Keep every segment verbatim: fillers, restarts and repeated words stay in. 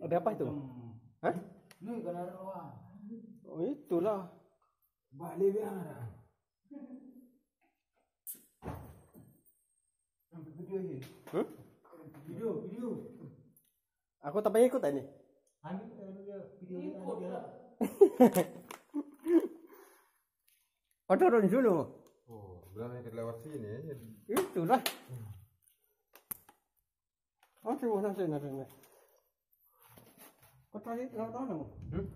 Ada apa itu? Hah? Ini kan ada orang. Oh itulah. Balik biar ada. Video ini. Hmm? Video, video. Aku tak pengen ikut ini. Ambil video ini dia. Oh turun dulu. Oh, bilang ikut lewat sini. Itulah. Oh coba sana sana sana. Kau tadi lewat mana? Hmm?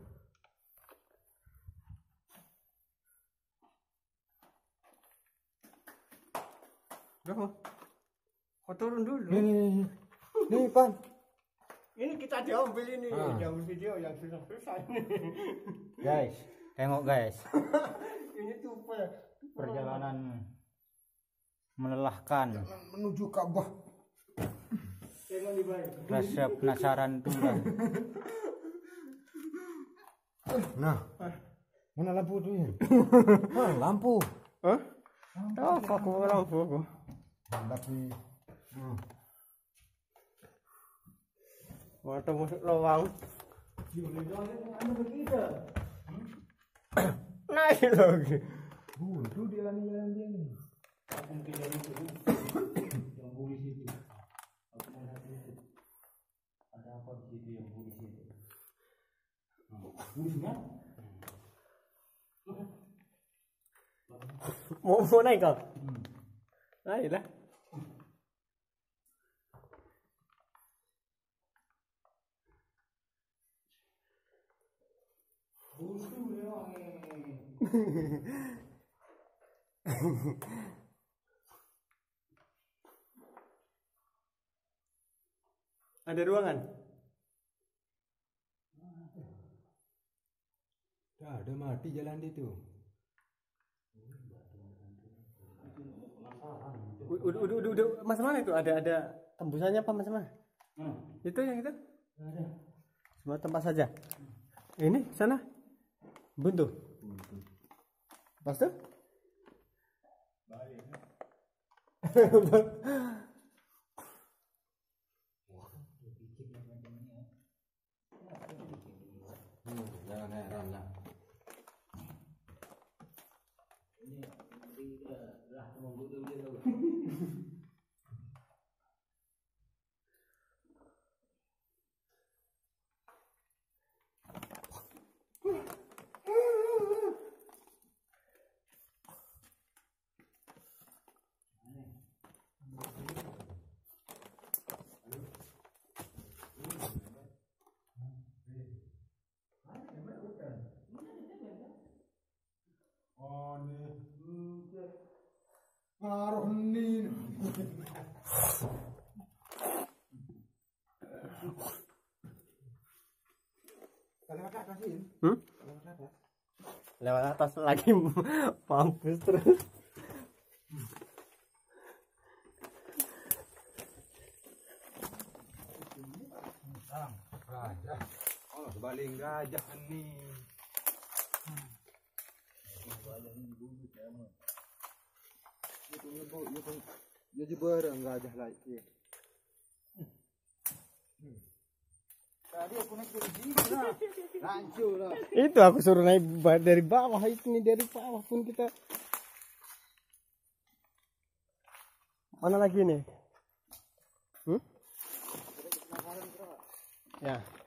Udah, kau turun dulu. Nih, nih, nih. Nih, Pan. Ini kita diambil ini, Ah. diambil video yang sudah selesai. Guys, tengok guys. Ini tuh Perjalanan melelahkan. Menuju Ka'bah. tengok di bawah. Rasa penasaran tuh lah. Nah, mana lampu tuh ya? Ah, lampu. Hah? Oh, aku lampu aku. Tapi, hmm. Waktu masuk lubang. Naik lagi. Buntu dia jalan dia nih. Aku mungkin dari itu. Yang buli situ. Aku mau lihat itu. Ada apa di situ yang buli situ? Bulinya? Mau mau naik kau? Naik lah. Ada ruangan? Dah, ada mati jalan dia tuh. Udah udah udah udah mas mana itu? Ada ada tembusannya apa mas mana? Hmm. Itu yang itu? Ada. Semua tempat saja. Ini sana. Buntu. Pas tuh? Hmm, jangan heran lah. Ngaruh nih. Lewat atas ini. Hmm? Lewat atas. Lewat atas lagi mampus terus. Gajah. Oh, sebaling gajah nih. Itu itu itu jadi barang gajah lagi. Tadi aku naik dari sini lah. Hancur lah. Itu aku suruh naik ba- dari bawah itu nih dari bawah pun kita. Mana lagi nih? Hmm? Ya.